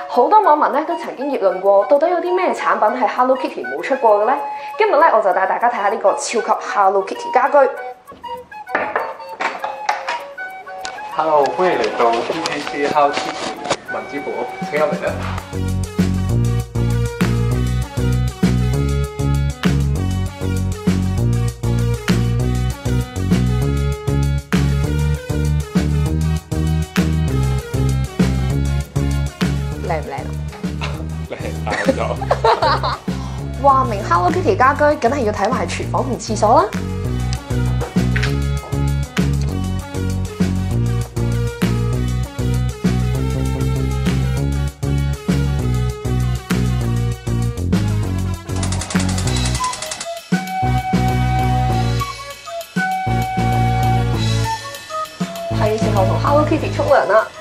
好多網民咧都曾經議論過，到底有啲咩產品係 Hello Kitty 冇出過嘅呢？今日咧我就帶大家睇下呢個超級 Hello Kitty 家居。 Hello， 歡迎嚟到 PKC Hello Kitty 文之寶屋，請入嚟啦！ 靚唔靚啊？ 靚咗！ 話明 Hello Kitty 家居，梗係要睇埋廚房同廁所啦。係時候同 Hello Kitty 沖涼啦！